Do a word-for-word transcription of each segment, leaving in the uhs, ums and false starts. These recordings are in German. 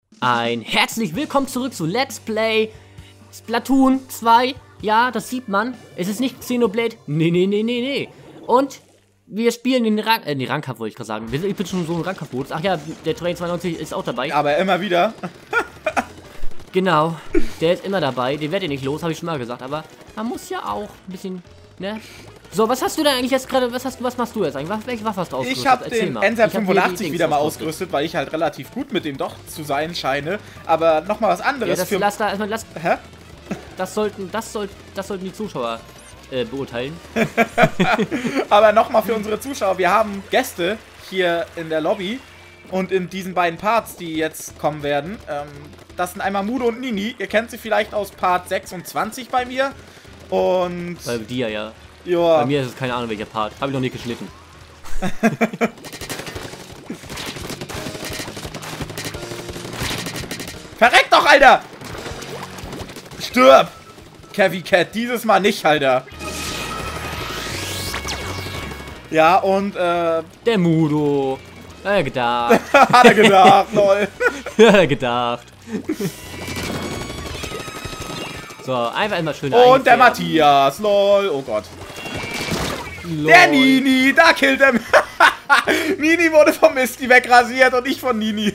Ein herzlich willkommen zurück zu Let's Play Splatoon zwei. Ja, das sieht man. Es ist nicht Xenoblade. Nee, nee, nee, nee, nee. Und wir spielen den Rang... Äh, den Rangkampf wollte ich gerade sagen. Ich bin schon so ein Rangkampf-Modus. Ach ja, der Train zweiundneunzig ist auch dabei. Aber immer wieder. Genau. Der ist immer dabei. Den werdet ihr nicht los, habe ich schon mal gesagt. Aber man muss ja auch ein bisschen... Ne? So, was hast du denn eigentlich jetzt gerade, was hast du, was machst du jetzt eigentlich? Was, welche Waffe hast du ausgerüstet? Ich habe den N Z fünfundachtzig wieder mal ausgerüstet, ausgerüstet, weil ich halt relativ gut mit dem doch zu sein scheine. Aber nochmal was anderes. Ja, das, für lass da erstmal, lass, Hä? Das sollten, das soll, das sollten die Zuschauer äh, beurteilen. Aber nochmal für unsere Zuschauer, wir haben Gäste hier in der Lobby. Und in diesen beiden Parts, die jetzt kommen werden, ähm, das sind einmal Mudo und Nini. Ihr kennt sie vielleicht aus Part sechsundzwanzig bei mir. Und... Bei dir, ja. Ja. Bei mir ist es keine Ahnung welcher Part. Habe ich noch nicht geschnitten. Verreck doch, Alter! Stirb! Kevy Cat, dieses Mal nicht, Alter. Ja, und, äh... Der Mudo. Hat er gedacht. Hat er gedacht, lol. Hat er gedacht. So, einfach immer schön. Und der Matthias, lol. Oh Gott. Lol. Der Nini, da killt er mich. Nini wurde vom Misty wegrasiert und ich von Nini.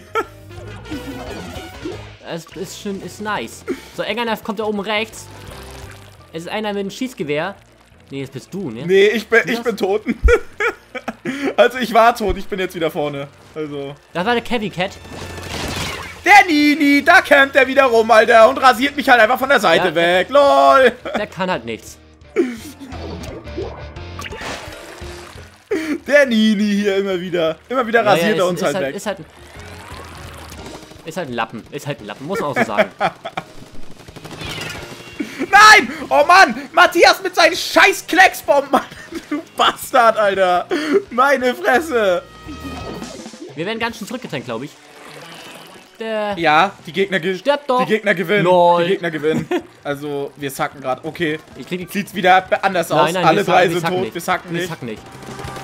Es ist schön, ist nice. So, irgendeiner kommt da oben rechts. Es ist einer mit einem Schießgewehr. Nee, jetzt bist du, ne? Nee, ich bin, ich bin tot. Also ich war tot, ich bin jetzt wieder vorne. Also. Das war der Kevy Cat. Der Nini, da campt er wieder rum, Alter, und rasiert mich halt einfach von der Seite Ja, weg. LOL. Der kann halt nichts. Der Nini hier immer wieder. Immer wieder Ja, rasiert ja, er ist, uns ist halt, halt weg. ist halt, ist halt ein Lappen. Ist halt ein Lappen, muss man auch so sagen. Nein! Oh Mann! Matthias mit seinen scheiß Klecksbomben! Du Bastard, Alter! Meine Fresse! Wir werden ganz schön zurückgedrängt, glaube ich. Der... Ja, die Gegner, ge Stirb doch. die Gegner gewinnen. Lol. Die Gegner gewinnen. Also, wir sacken gerade. Okay. Ich krieg die... Sieht's wieder anders Nein, aus. nein, Alle wir drei sacken- wir sind sacken tot. nicht. Wir sacken Wir nicht. sacken nicht.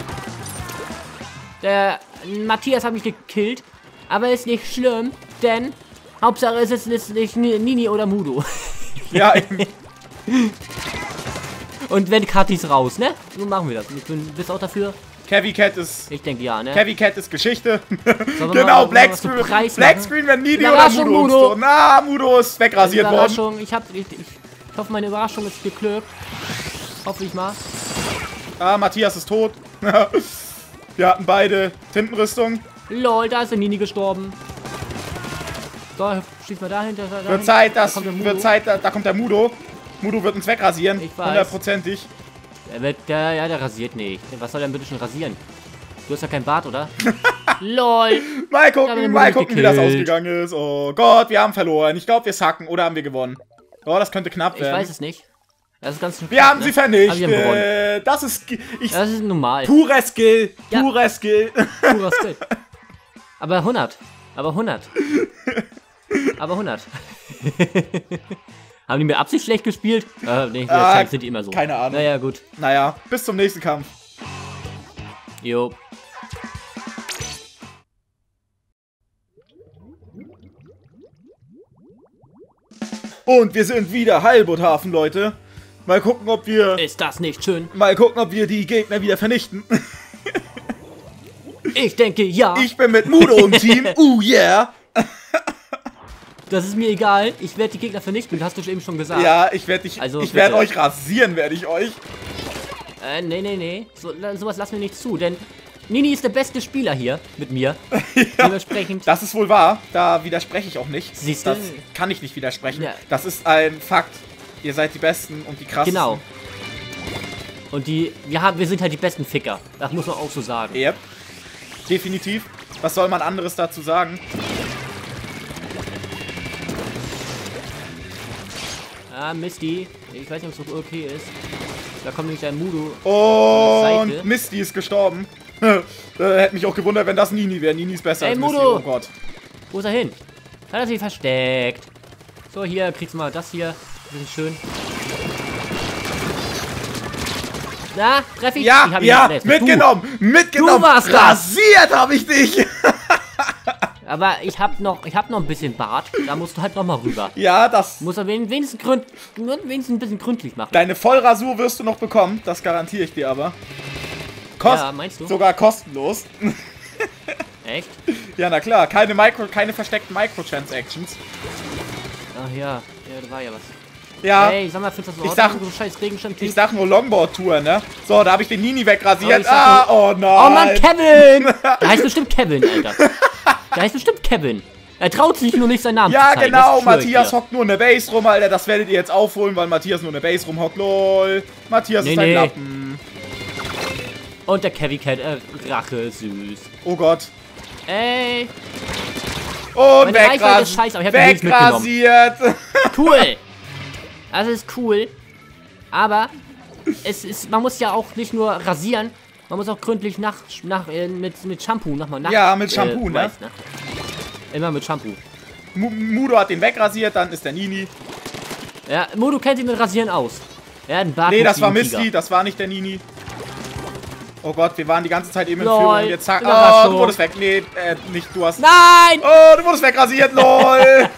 Der Matthias hat mich gekillt, aber ist nicht schlimm, denn Hauptsache ist es ist nicht Nini oder Mudo. Ja, eben. Und wenn Kathi ist raus, ne? Nun machen wir das. Ich bin, bist auch dafür? Kevy Cat ist... Ich denke ja, ne? Kevy Cat ist Geschichte. Sollen wir Genau, mal- Black was zu Screen. Preis Black machen? Screen, wenn Nini oder Überraschung, Mudo. Mudo. Mudo. Na, Mudo ist wegrasiert worden. Überraschung. Ich, hab, ich, ich, ich hoffe, meine Überraschung ist geglückt. Hoffe ich mal. Ah, Matthias ist tot. Wir hatten beide Tintenrüstung. Lol, da ist der Nini gestorben. So, schieß mal dahinter. Da, Wird Zeit, das da kommt der Mudo. wird Zeit, da, da kommt der Mudo. Mudo wird uns wegrasieren. Ich weiß. Hundertprozentig. Der, wird, der, ja, der rasiert nicht. Was soll der denn bitte schon rasieren? Du hast ja keinen Bart, oder? Lol. Mal Da wird gucken, der mal Mudo gucken, wie das gekillt. ausgegangen ist. Oh Gott, wir haben verloren. Ich glaube, wir sacken. Oder haben wir gewonnen? Oh, das könnte knapp Ich werden. weiß es nicht. Das ist ganz schön Wir knapp, haben ne? sie Aber wir haben gewonnen. vernichtet. Das ist... Ich, Das ist normal. purer Skill. Ja. Purer Skill. Purer Skill. Aber hundert. Aber hundert. Aber hundert. Haben die mit Absicht schlecht gespielt? Äh, nee, Ah, sind die immer so. keine Ahnung. Naja, gut. Naja, bis zum nächsten Kampf. Jo. Und wir sind wieder Heilbutthafen, Leute. Mal gucken, ob wir... Ist das nicht schön? Mal gucken, ob wir die Gegner wieder vernichten. Ich denke, ja. Ich bin mit Mudo im Team. Uh, yeah. Das ist mir egal. Ich werde die Gegner vernichten. Hast du eben schon gesagt. Ja, ich werde dich... Also, ich werde bitte. euch rasieren, werde ich euch. Äh, nee, nee, nee. So, sowas lassen wir nicht zu, denn Nini ist der beste Spieler hier mit mir. Ja, Dementsprechend. das ist wohl wahr. Da widerspreche ich auch nicht. Siehst du? Das kann ich nicht widersprechen. Ja. Das ist ein Fakt. Ihr seid die Besten und die krassesten. Genau. Und die, wir haben, wir sind halt die besten Ficker. Das muss man auch so sagen. Yep. Definitiv. Was soll man anderes dazu sagen? Ah, Misty. Ich weiß nicht, ob es so okay ist. Da kommt nämlich ein Mudo. Und Seite. Misty ist gestorben. äh, hätte mich auch gewundert, wenn das Nini wäre. Nini ist besser Ey, als Misty. Mudo! Oh Gott. Wo ist er hin? Hat er sich versteckt. So, hier kriegst du mal das hier. Das ist schön. Na, treff ich? Ja, ich hab ihn ja, nicht verletzt. mitgenommen, mitgenommen. Du warst das. Rasiert habe ich dich. Aber ich hab noch, ich hab noch ein bisschen Bart. Da musst du halt noch mal rüber. Ja, das... Muss er wenigstens, gründ, wenigstens ein bisschen gründlich machen. Deine Vollrasur wirst du noch bekommen, das garantiere ich dir aber. Kost ja, meinst du? Sogar kostenlos. Echt? Ja, na klar. Keine, Micro keine versteckten Microtransactions. Ach ja, ja, da war ja was. Ja. Hey, sag mal, findest du das Ich sag, so scheiß Regenschirm? ich sag nur Longboard-Tour, ne? So, da habe ich den Nini wegrasiert. Oh, ah, oh nein. Oh Mann, Kevin! Der heißt bestimmt Kevin, Alter. Der heißt bestimmt Kevin. Er traut sich nur nicht, seinen Namen ja, zu zeigen. genau. Matthias hockt nur in der Base rum, Alter. Das werdet ihr jetzt aufholen, weil Matthias nur in der Base rumhockt. Lol. Matthias nee, ist ein nee. Lappen. Und der Kevin Cat, äh, Rache, süß. Oh Gott. Ey. Und Meine Reichweite ist scheiße, aber ich hab nichts mitgenommen. wegrasiert. Cool. Das ist cool. Aber es ist, man muss ja auch nicht nur rasieren, man muss auch gründlich nach, nach äh, mit, mit Shampoo nochmal nach. Ja, mit Shampoo, äh, ne? weiß, ne? Immer mit Shampoo. M Mudo hat den wegrasiert, dann ist der Nini. Ja, Mudo kennt ihn mit Rasieren aus. Er hat einen Bart. Nee, das war Misty, das war nicht der Nini. Oh Gott, wir waren die ganze Zeit eben in Lol, Führung. Jetzt zack. Überraschung. Oh, du wurdest weg. Nee, äh, nicht du hast. Nein! Oh, du wurdest wegrasiert, lol.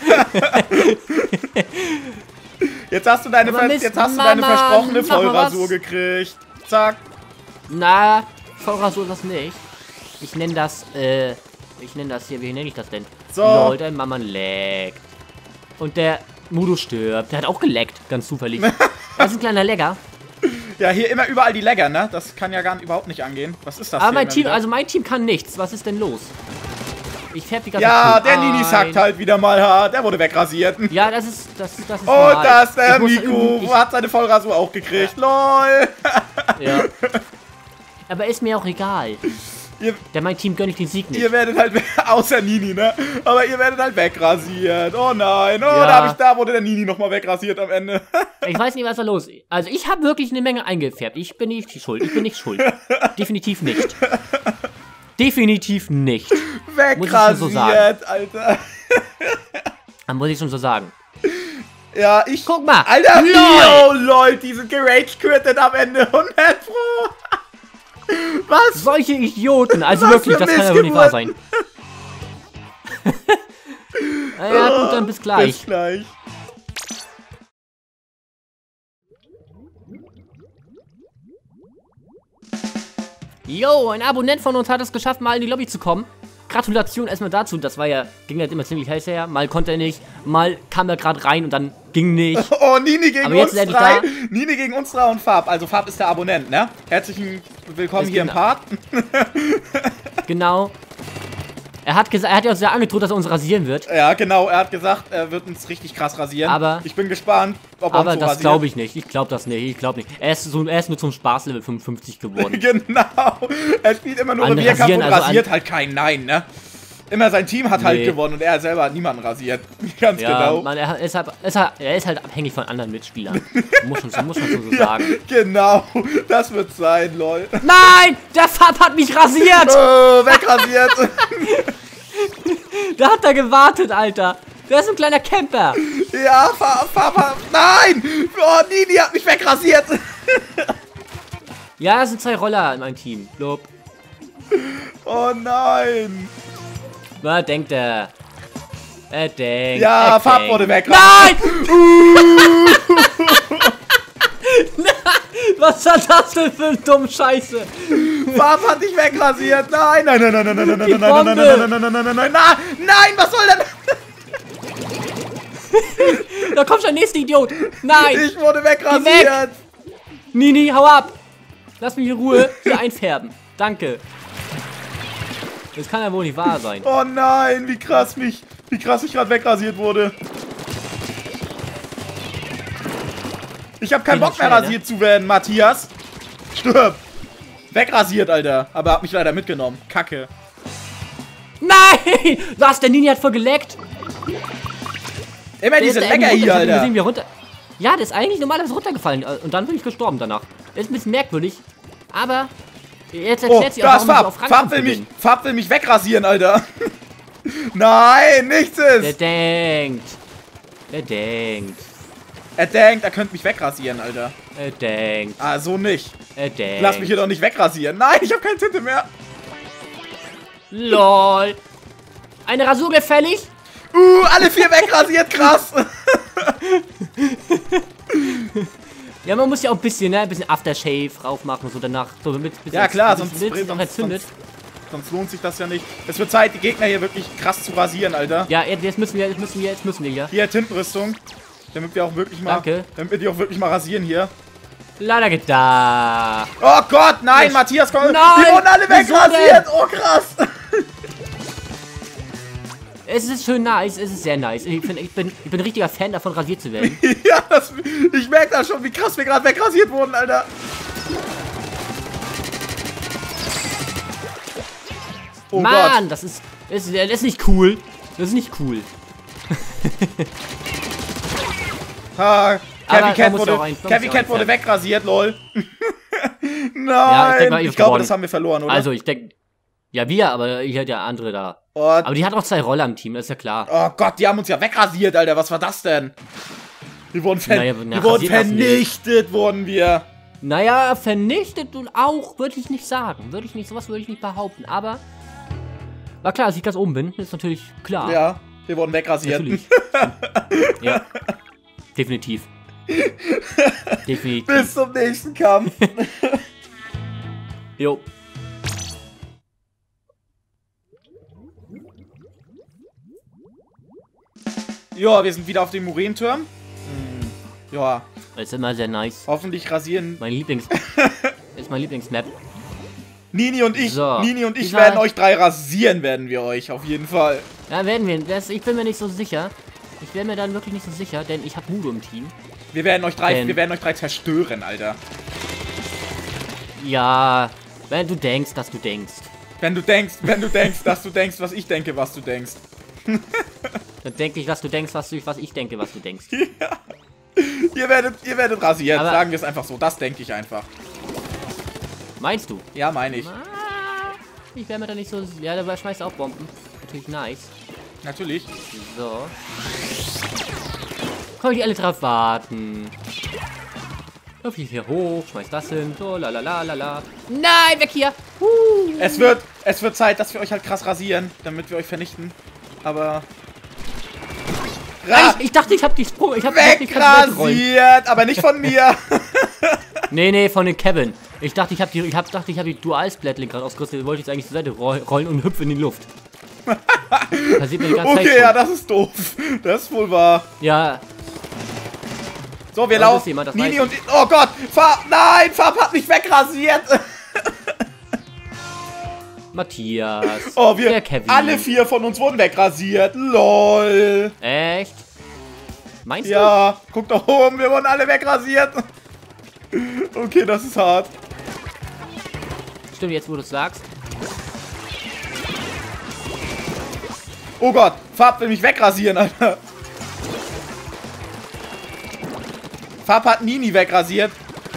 Jetzt hast du deine, Aber Ver jetzt hast du Mist, deine Mama, versprochene mach mal Vollrasur was. gekriegt. Zack. Na, Vollrasur ist das nicht. Ich nenne das, äh, ich nenne das hier, wie nenne ich das denn? So. Lol, dein Mama leckt. Und der Mudo stirbt. Der hat auch geleckt, ganz zufällig. Das ist ein kleiner Legger. Ja, hier immer überall die Legger, ne? Das kann ja gar nicht, überhaupt nicht angehen. Was ist das Aber hier mein immer Team, wieder? also mein Team kann nichts. Was ist denn los? Ich färb die ganze Ja, Zeit. der Nini sackt halt wieder mal hart. Der wurde wegrasiert. Und Ja, das ist, das, das ist da ist der Ich muss Miku. üben, ich- Hat seine Vollrasur auch gekriegt. LOL. Ja. Aber ist mir auch egal. Ihr, Der mein Team gönne ich den Sieg nicht. ihr werdet halt, außer Nini, ne? Aber ihr werdet halt wegrasiert. Oh nein. Oh, Ja. da, hab ich, da wurde der Nini nochmal wegrasiert am Ende. Ich weiß nicht, was da los ist. Also ich habe wirklich eine Menge eingefärbt. Ich bin nicht schuld. Ich bin nicht schuld. Definitiv nicht. Definitiv nicht. Wegrasiert, schon so sagen. Alter. Dann muss ich schon so sagen. Ja, ich... Guck mal. Alter, LOL. yo, lol, die sind gerage-quittet am Ende. hundert Pro. Was? Solche Idioten. Also Was wirklich, für das kann ja wohl nicht wahr sein. Ja gut, dann bis gleich. Bis gleich. Yo, ein Abonnent von uns hat es geschafft, mal in die Lobby zu kommen. Gratulation erstmal dazu. Das war ja, ging halt immer ziemlich heiß her. Mal konnte er nicht, mal kam er gerade rein und dann ging nicht. Oh, Nini gegen Aber jetzt uns ist er drei. endlich Nini gegen uns drei und Fab. Also Fab ist der Abonnent, ne? Herzlichen Willkommen Das hier im geht Part. Genau. Er hat gesagt, er hat ja uns ja angedroht, dass er uns rasieren wird. Ja, genau. Er hat gesagt, er wird uns richtig krass rasieren. Aber- ich bin gespannt, ob er Aber uns so das rasiert. glaube ich nicht. Ich glaube das nicht. Ich glaube nicht. Er ist, so, er ist nur zum Spaß Level fünfundfünfzig geworden. Genau. Er spielt immer nur An Revierkampf Rasieren, und also rasiert an- halt keinen. Nein, ne? Immer sein Team hat halt Nee. gewonnen und er selber hat niemanden rasiert. Ganz Ja, genau. man, er, ist halt, er, ist halt, er ist halt abhängig von anderen Mitspielern. muss, man, muss man schon so sagen. Genau. Das wird sein, lol. Nein! Der Fab hat mich rasiert! Oh, wegrasiert. Da hat er gewartet, Alter. Der ist ein kleiner Camper. Ja, Fab, Fab, Fab. Nein! Oh, Nini hat mich wegrasiert. Ja, das sind zwei Roller in meinem Team. Lob. Oh nein. Was denkt er? Er denkt. Ja, er Fab denkt. wurde wegrasiert. Nein! Was war das denn für eine dumme Scheiße? Fab hat dich wegrasiert. Nein, nein, nein, nein, nein, nein, nein, Die nein, nein, Bombe. nein, nein, nein, nein, nein, nein, nein, nein, nein, was soll denn? Da kommt schon der nächste Idiot. Nein! Ich wurde wegrasiert. Nini, hau ab! Lass mich in Ruhe hier einfärben. Danke. Das kann ja wohl nicht wahr sein. Oh nein, wie krass mich, wie krass ich gerade wegrasiert wurde. Ich habe keinen Ging Bock mehr schnell, ne? rasiert zu werden, Matthias. Stirb. Wegrasiert, Alter. Aber hab mich leider mitgenommen. Kacke. Nein! Was? Der Nini hat voll geleckt. Immer Der diese ist Lecker irgendwie hier, runter- ich hab ihn Alter. gesehen, wie er runter. Ja, der ist eigentlich normalerweise runtergefallen. Und dann bin ich gestorben danach. Das ist ein bisschen merkwürdig. Aber jetzt Oh, erklärt sich auch, da ist warum ich Fab. auf Fab Rangkampf will, mich, bin. Fab will mich wegrasieren, Alter. Nein, nichts Der ist. denkt. Der denkt. Er denkt, er könnte mich wegrasieren, Alter. Er denkt. Ah, so nicht. Er denkt. Lass mich hier doch nicht wegrasieren. Nein, ich habe keine Tinte mehr. LOL. Eine Rasur gefällig? Uh, alle vier wegrasiert, krass. Ja, man muss ja auch ein bisschen, ne, ein bisschen Aftershave drauf machen, so danach, so mit, bisschen, Ja klar, bis sonst, es sonst, noch entzündet. sonst, sonst lohnt sich das ja nicht. Es wird Zeit, die Gegner hier wirklich krass zu rasieren, Alter. Ja, jetzt müssen wir, jetzt müssen wir, jetzt müssen wir hier. Hier, Tintenrüstung. Damit wir auch wirklich mal, Danke. damit wir die auch wirklich mal rasieren hier. Leider gedacht. Oh Gott, nein, Ich, Matthias, komm, nein, die wurden alle wieso wegrasiert. Oh krass. Es ist schön nice, es ist sehr nice. Ich, find, ich, bin, ich bin ein richtiger Fan davon, rasiert zu werden. Ja, das, ich merke da schon, wie krass wir gerade wegrasiert wurden, Alter. Oh Mann, Gott. das ist, das ist, das ist nicht cool. Das ist nicht cool. Ha, Aber Kevin Cat man muss wurde, ja auch ein- man muss Kevin ja auch Cat wurde einfärben. wegrasiert, lol. Nein, Ja, ich denk mal, ihr ich glaube, gewonnen. das haben wir verloren, oder? Also, ich denke, ja, wir, aber ich hätte ja andere da. oh, Aber die hat auch zwei Roller im Team, das ist ja klar. oh Gott, die haben uns ja wegrasiert, Alter. Was war das denn? Wir wurden, ver Naja, na, wir wurden rasiert lassen wir. vernichtet, wurden wir. Naja, vernichtet und auch, würde ich nicht sagen. Würde ich nicht, sowas würde ich nicht behaupten. Aber, war klar, dass ich ganz oben bin, ist natürlich klar. Ja, wir wurden wegrasiert. Natürlich. Ja. Definitiv. Definitiv. Bis zum nächsten Kampf. Jo. Ja, wir sind wieder auf dem Murenturm. Hm, ja, Das ist immer sehr nice. hoffentlich rasieren Mein Lieblings... ist mein Lieblingsmap. Nini und ich. So. Nini und ich Dieser- werden euch drei rasieren, werden wir euch, auf jeden Fall. Ja, werden wir. Das, ich bin mir nicht so sicher. Ich wäre mir dann wirklich nicht so sicher, denn ich habe Mudo im Team. Wir werden euch drei, Denn- wir werden euch drei zerstören, Alter. Ja, wenn du denkst, dass du denkst. Wenn du denkst, wenn du denkst, dass du denkst, was ich denke, was du denkst. Dann denke ich, was du denkst, was, du, was ich denke, was du denkst. Ja. Ihr werdet, ihr werdet rasiert, Aber- sagen wir es einfach so. Das denke ich einfach. Meinst du? Ja, meine ich. Ah, ich wäre mir da nicht so... Ja, der schmeißt auch Bomben. Natürlich nice. Natürlich. So. Kann ich alle drauf warten. Lauf ich hier hoch, schmeiß das hin. So, la la la la la. Nein, weg hier! Huh. Es wird, es wird Zeit, dass wir euch halt krass rasieren, damit wir euch vernichten. Aber... Ra Ich, ich dachte, ich hab die Sprung... Ich hab, ich hab die Kante wegrollen. wegrasiert, aber nicht von mir. Nee, nee, von den Kevin. Ich dachte, ich hab die, ich hab, dachte, ich hab die Dual-Splatling gerade ausgerüstet. Wollte ich jetzt eigentlich zur Seite roll- rollen und hüpfen in die Luft. Passiert mir die ganze Zeit Okay, schon. ja, das ist doof. Das ist wohl wahr. Ja, So, wir Da ist laufen. jemand, das Nini weiß und ich. Oh Gott, Farb. Nein, Farb hat mich wegrasiert. Matthias. Oh, wir. Der Kevin. Alle vier von uns wurden wegrasiert. Lol. Echt? Meinst du? Ja, guck doch oben, wir wurden alle wegrasiert. Okay, das ist hart. Stimmt, jetzt wo du es sagst. Oh Gott, Farb will mich wegrasieren, Alter. Farb hat Nini wegrasiert.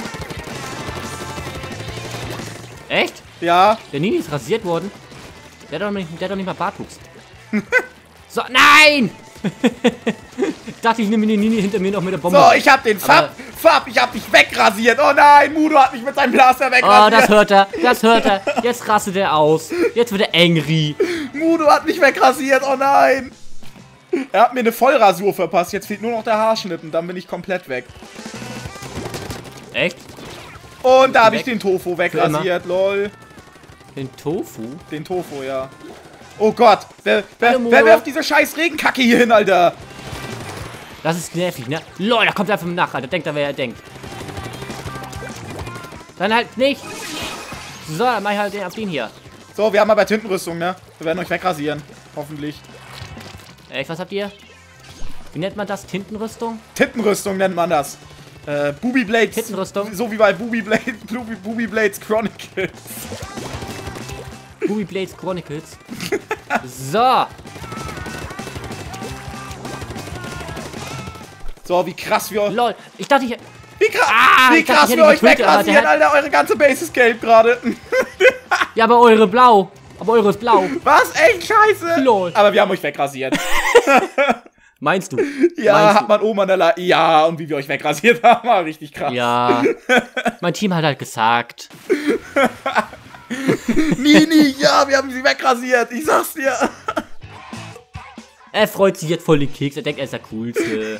Echt? Ja. Der Nini ist rasiert worden. Der hat doch nicht, der hat doch nicht mal Bartwuchs. So, nein! Ich dachte, ich nehme den Nini hinter mir noch mit der Bombe. So, ich hab den Farb. Aber- Farb, ich hab dich wegrasiert. Oh nein, Mudo hat mich mit seinem Blaster Oh, wegrasiert. das hört er. Das hört er. Jetzt rastet er aus. Jetzt wird er angry. Mudo hat mich wegrasiert. Oh nein. Er hat mir eine Vollrasur verpasst. Jetzt fehlt nur noch der Haarschnitt und dann bin ich komplett weg. Echt? Und da habe ich weg? den Tofu wegrasiert, lol. Den Tofu? Den Tofu, ja. Oh Gott, wer, wer, Hallo, wer Mudo. wirft diese scheiß Regenkacke hier hin, Alter? Das ist nervig, ne? Lol, da kommt er einfach nach, Alter. Denkt er, wer er denkt. Dann halt nicht. So, dann mach ich halt den auf den hier. So, wir haben aber Tintenrüstung, ne? Wir werden euch wegrasieren. Hoffentlich. Echt, was habt ihr? Wie nennt man das? Tintenrüstung? Tintenrüstung nennt man das. Äh, Booby Blades. Tintenrüstung? So wie bei Booby Blades, Booby, Booby Blades Chronicles. Booby Blades Chronicles. So. So, wie krass wir... Lol. Ich dachte, ich... Wie, kra Ah, wie ich dachte, krass ich wir hätte euch getötet, aber der wegrasieren, hat- Alter. Eure ganze Base ist gelb gerade. Ja, aber eure blau. Aber eure ist blau. Was? Echt scheiße. Lol. Aber wir haben euch wegrasiert. Meinst du? Ja, Meinst hat man oben an der La... Ja, und wie wir euch wegrasiert haben, war richtig krass. du? Ja. Mein Team hat halt gesagt. Nini, ja, wir haben sie wegrasiert. Ich sag's dir. Er freut sich jetzt voll den Keks. Er denkt, er ist der Coolste.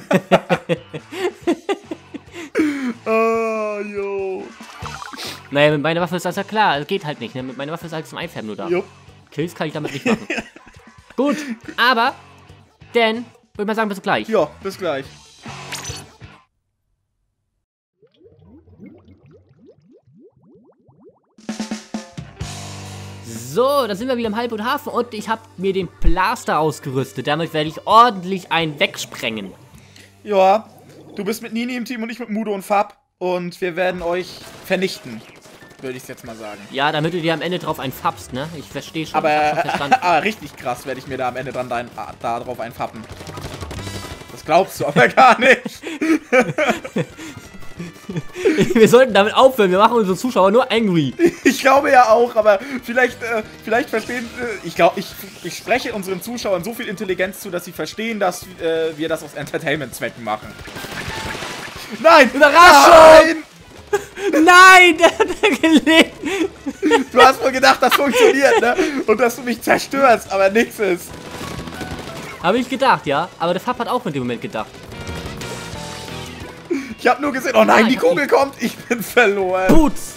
Oh, yo. Naja, mit meiner Waffe ist das ja klar. Das geht halt nicht, ne? Mit meiner Waffe ist halt zum Einfärben nur da. Jo. Kills kann ich damit nicht machen. Gut, aber, Dan, würde ich mal sagen, bis gleich. Ja, bis gleich. So, da sind wir wieder im Halbboothafen und ich habe mir den Blaster ausgerüstet. Damit werde ich ordentlich einen wegsprengen. Ja, du bist mit Nini im Team und ich mit Mudo und Fab. Und wir werden euch vernichten, würde ich jetzt mal sagen. Ja, damit du dir am Ende drauf einfappst, ne? Ich verstehe schon. Aber ich hab schon verstanden. ah, richtig krass werde ich mir da am Ende dran dein, ah, da drauf einfappen. Das glaubst du aber gar nicht. Wir sollten damit aufhören. Wir machen unsere Zuschauer nur angry. Ich glaube ja auch, aber vielleicht, äh, vielleicht verstehen, äh, ich glaube, ich, ich spreche unseren Zuschauern so viel Intelligenz zu, dass sie verstehen, dass äh, wir das aus Entertainment-Zwecken machen. Nein! Überraschung! Nein! Nein, der hat gelegt. Du hast wohl gedacht, das funktioniert, ne? Und dass du mich zerstörst, aber nix ist. Habe ich gedacht, ja. Aber der Fab hat auch in dem Moment gedacht. Ich habe nur gesehen, oh nein, Ah, die Kugel kommt, ich bin verloren. Boots!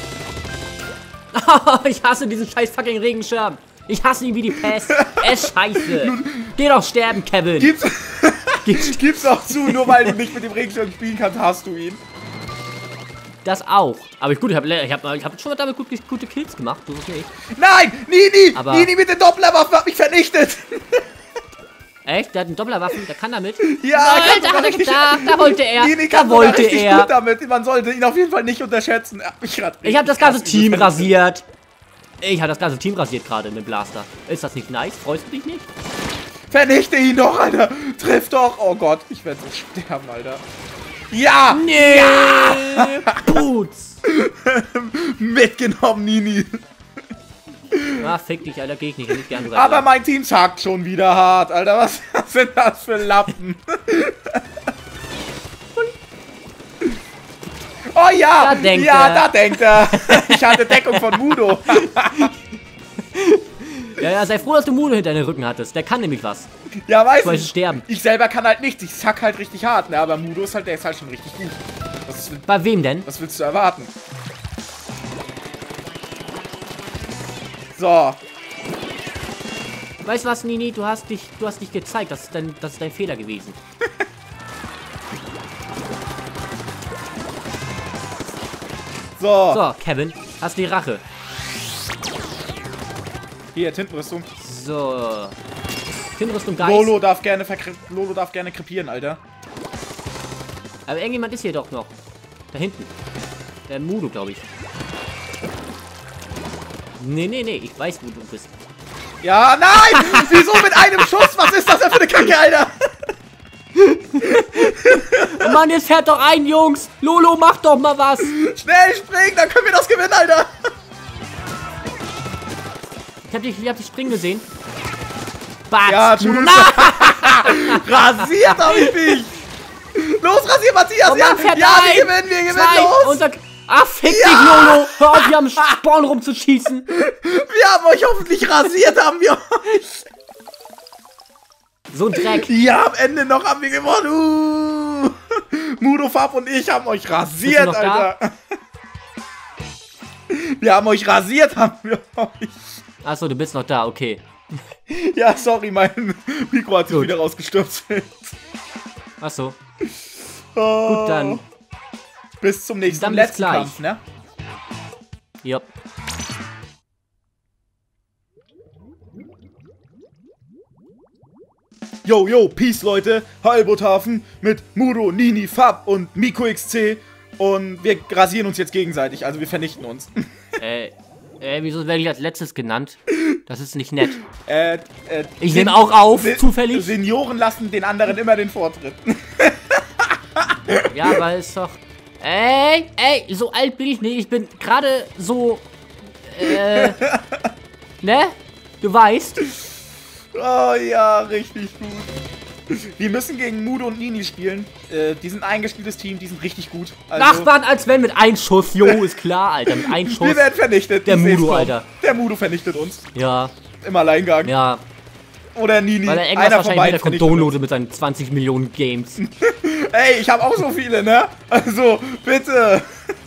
Ich hasse diesen scheiß fucking Regenschirm. Ich hasse ihn wie die Pest. Er ist scheiße. Geh doch sterben, Kevin. Gib's, Gib's auch zu, nur weil du nicht mit dem Regenschirm spielen kannst, hast du ihn. Das auch. Aber gut, ich habe ich hab, ich hab schon mal damit gut, gute Kills gemacht. Du nicht. Nein! Nini! Aber Nini mit der Dopplerwaffe hat mich vernichtet! Echt? Der hat einen Dopplerwaffen, der kann damit? Ja, Nein, da hat er gedacht, da wollte er. Nini Da kann sogar wollte richtig er. gut damit. Man sollte ihn auf jeden Fall nicht unterschätzen. Er hat mich grad Ich habe das richtig ganze krass Team überfällt. rasiert. Ich habe das ganze Team rasiert gerade mit dem Blaster. Ist das nicht nice? Freust du dich nicht? Vernichte ihn doch, Alter! Triff doch! Oh Gott, ich werde so sterben, Alter. Ja! Nee! Ja! Boots! Mitgenommen, Nini. Ah, fick dich, Alter, geh ich nicht. nicht gern Aber mein Team zackt schon wieder hart, Alter. Was sind das für Lappen? Oh ja! Da denkt ja, er. da denkt er. Ich hatte Deckung von Mudo. Ja, ja, sei froh, dass du Mudo hinter deinen Rücken hattest. Der kann nämlich was. Ja, weiß Du ich. weißt sterben. Ich selber kann halt nichts. Ich zack halt richtig hart, ne? Aber Mudo ist halt, der ist halt schon richtig gut. Was, Bei wem denn? was willst du erwarten? So. Weißt du was, Nini? Du hast dich, du hast dich gezeigt. Das ist dein, das ist dein Fehler gewesen. So. So, Kevin, hast die Rache. Hier, Tintenrüstung. So. Tintenrüstung Geist. Lolo darf gerne verkre- Lolo darf gerne krepieren, Alter. Aber irgendjemand ist hier doch noch. Da hinten. Der Mudo, glaube ich. Nee, nee, nee. Ich weiß, wo du bist. Ja, nein! Wieso mit einem Schuss? Was ist das denn für eine Kacke, Alter? Oh Mann, jetzt fährt doch ein, Jungs. Lolo, mach doch mal was. Schnell springen, dann können wir das gewinnen, Alter. Ich hab dich, ich hab dich springen gesehen. Batz, Ja, Mudo. tschüss. Rasiert hab ich mich. Los, rasier Matthias. Oh ja, Mann, fährt ja, ein, wir gewinnen, wir gewinnen, zwei, los. Unter ah, fick Ja. dich, Lolo. Hör auf, hier am Spawn rumzuschießen. Wir haben euch hoffentlich rasiert, haben wir euch. So ein Dreck. Ja, am Ende noch haben wir gewonnen. Uh. Mudo, Fab und ich haben euch rasiert, noch da? Alter. Wir haben euch rasiert, haben wir euch. Achso, du bist noch da, okay. Ja, sorry, mein Mikro hat sich Gut. wieder rausgestürzt. Achso. Oh. Gut, dann. Bis zum nächsten Dann bis letzten gleich. Kampf, ne? Ja. Yo, yo, Peace, Leute. Halbothafen mit Mudo, Nini, Fab und Miko X C. Und wir rasieren uns jetzt gegenseitig, also wir vernichten uns. Äh, äh, wieso werde ich als letztes genannt? Das ist nicht nett. äh, äh, Ich Sen- nehme auch auf, Se- zufällig. Senioren lassen den anderen immer den Vortritt. Ja, aber ist doch... Ey, ey, so alt bin ich nicht. Ich bin gerade so... Äh... Ne? Du weißt. Oh ja, richtig gut. Wir müssen gegen Mudo und Nini spielen. Äh, die sind ein eingespieltes Team, die sind richtig gut. Also, Nachbarn, als wenn mit ein Schuss. Jo, ist klar, Alter. Mit ein Schuss. wir werden vernichtet. Der Ich seh's Mudo, kommen. Alter. Der Mudo vernichtet uns. Ja, Im Alleingang. ja. oder Nini. Weil er irgendwas Einer von wahrscheinlich beiden wieder kommt vernichtet downloadet mit seinen zwanzig Millionen Games. Ey, ich habe auch so viele, ne? Also, bitte.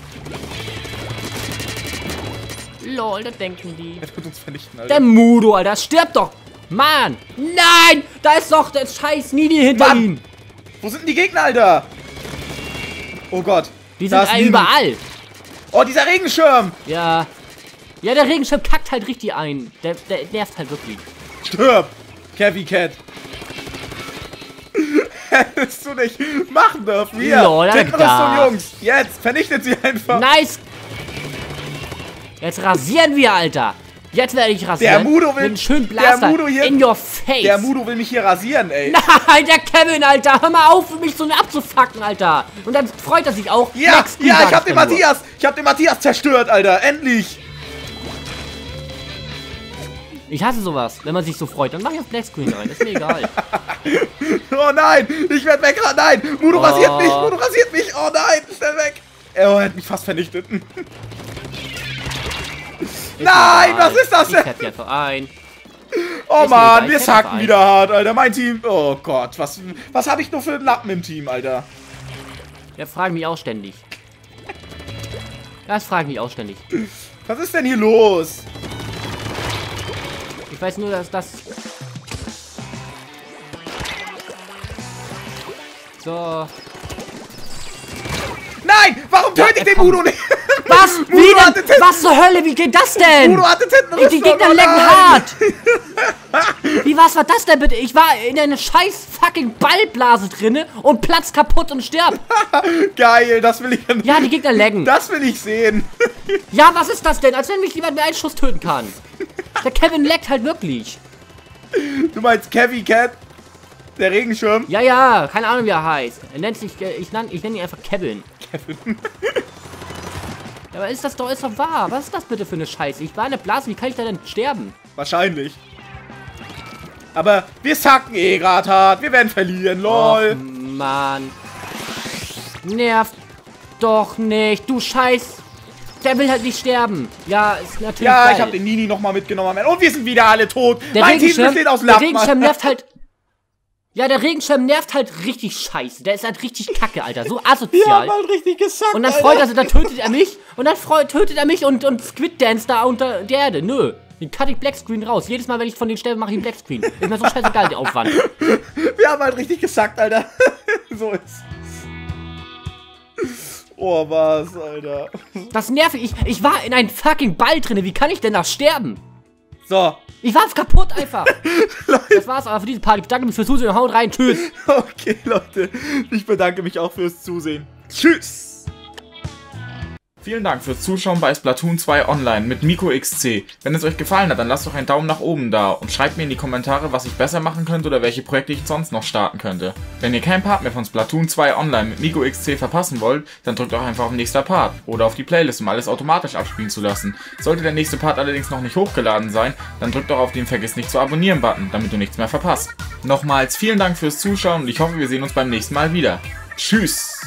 Lol, das denken die. Er wird uns vernichten, Alter. Der Mudo, Alter, stirb doch! Mann! Nein! Da ist doch der scheiß Nini hinter Mann. ihm! Wo sind denn die Gegner, Alter? Oh Gott. Die da sind ist alle Nini. überall! Oh, dieser Regenschirm! Ja. Ja, der Regenschirm kackt halt richtig ein. Der, der nervt halt wirklich. Stirb! Kevy Cat. Hättest du nicht machen dürfen. Hier, Lol, Tintenrüstung, da. Jungs. Jetzt, vernichtet sie einfach. Nice! Jetzt rasieren wir, Alter! Jetzt werde ich rasieren. Der Mudo will- mit einem schönen der Blaster Mudo hier- in your face. Der Mudo will mich hier rasieren, ey. Nein, der Kevin, Alter! Hör mal auf, mich so abzufacken, Alter! Und dann freut er sich auch. Ja, Max Green ja, ich sagt hab den er nur. Matthias, ich hab den Matthias zerstört, Alter. Endlich. Ich hasse sowas, wenn man sich so freut. Dann mach ich auf Blackscreen rein, ist mir egal. Oh nein, ich werd weg. Nein, Mudo Oh. rasiert mich, Mudo rasiert mich. Oh nein, schnell weg. Oh, er hat mich fast vernichtet. Ist Nein, egal. was ist das Ich denn? hätte die einfach ein. Oh Ist mir Mann, egal, wir ich sacken kämpfe wieder hart, Alter. Mein Team. Oh Gott, was, was habe ich nur für einen Lappen im Team, Alter? Der fragen mich auch ständig. Das fragen mich auch ständig. Was ist denn hier los? Ich weiß nur, dass das... So. Nein, warum töte ich den komm. Mudo nicht? Was? Mudo Wie hatte denn? Titten- Was zur Hölle? Wie geht das denn? Mudo hatte Tintenrüstung. Die Gegner oh lecken nein. hart! Wie was war das denn bitte? Ich war in einer scheiß fucking Ballblase drinne und platz kaputt und stirb. Geil, das will ich ja nicht. Ja, die Gegner lecken. Das will ich sehen. Ja, was ist das denn? Als wenn mich jemand mit einem Schuss töten kann. Der Kevin leckt halt wirklich. Du meinst Kevy Cat? Der Regenschirm? Ja, ja, keine Ahnung, wie er heißt. Er nennt sich, äh, ich nenne ich nenn ihn einfach Kevin. Kevin. Ja, aber ist das doch, ist doch wahr? Was ist das bitte für eine Scheiße? Ich war in der Blase, wie kann ich da denn sterben? Wahrscheinlich. Aber wir sacken eh grad hart. Wir werden verlieren, lol. Och, Mann. Nervt doch nicht, du Scheiß. Der will halt nicht sterben. Ja, ist natürlich Ja, geil. ich habe den Nini nochmal mitgenommen. Und wir sind wieder alle tot. Der mein Team Regenschirm, besteht aus der Lappen. Regenschirm nervt halt... Ja, der Regenschirm nervt halt richtig scheiße. Der ist halt richtig kacke, Alter. So Wir haben asozial. halt richtig gesackt, Und dann Alter. freut er sich, dann tötet er mich. Und dann freut, tötet er mich und, und Squid Dance da unter der Erde. Nö. Den cut ich Blackscreen raus. Jedes Mal, wenn ich von den sterbe, mache ich einen Blackscreen. Ist mir so scheißegal, der Aufwand. Wir haben halt richtig gesackt, Alter. So ist es. Oh, was, Alter. Das nervig. Ich, ich war in einem fucking Ball drinne. Wie kann ich denn da sterben? So. Ich war kaputt einfach. Das war's aber für diese Party. Ich danke mich fürs Zusehen. Haut rein. Tschüss. Okay, Leute. Ich bedanke mich auch fürs Zusehen. Tschüss. Vielen Dank fürs Zuschauen bei Splatoon zwei Online mit Miko X C. Wenn es euch gefallen hat, dann lasst doch einen Daumen nach oben da und schreibt mir in die Kommentare, was ich besser machen könnte oder welche Projekte ich sonst noch starten könnte. Wenn ihr keinen Part mehr von Splatoon zwei Online mit Miko X C verpassen wollt, dann drückt auch einfach auf nächster Part oder auf die Playlist, um alles automatisch abspielen zu lassen. Sollte der nächste Part allerdings noch nicht hochgeladen sein, dann drückt doch auf den Vergiss nicht zu abonnieren Button, damit du nichts mehr verpasst. Nochmals vielen Dank fürs Zuschauen und ich hoffe, wir sehen uns beim nächsten Mal wieder. Tschüss!